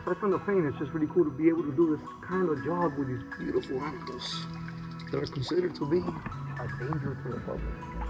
aside from the fame, it's just really cool to be able to do this kind of job with these beautiful animals that are considered to be a danger to the public.